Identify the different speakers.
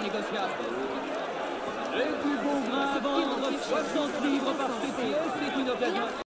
Speaker 1: négociable. Les plus beaux grains à vendre, 60 livres par pièce, c'est une occasion.